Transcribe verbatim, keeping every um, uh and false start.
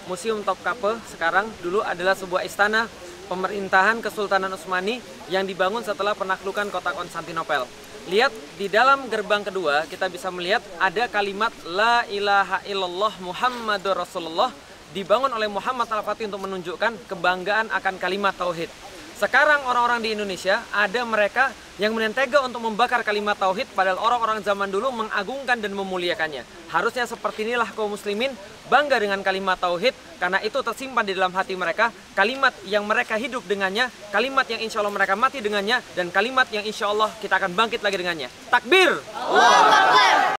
Museum Topkapi sekarang dulu adalah sebuah istana pemerintahan Kesultanan Utsmani yang dibangun setelah penaklukan kota Konstantinopel. Lihat di dalam gerbang kedua kita bisa melihat ada kalimat La ilaha illallah Muhammadur Rasulullah dibangun oleh Muhammad Al-Fatih untuk menunjukkan kebanggaan akan kalimat Tauhid. Sekarang orang-orang di Indonesia ada mereka yang menentega untuk membakar kalimat Tauhid, padahal orang-orang zaman dulu mengagungkan dan memuliakannya. Harusnya seperti inilah kaum muslimin bangga dengan kalimat Tauhid, karena itu tersimpan di dalam hati mereka, kalimat yang mereka hidup dengannya, kalimat yang insya Allah mereka mati dengannya, dan kalimat yang insya Allah kita akan bangkit lagi dengannya. Takbir! Allah Akbar!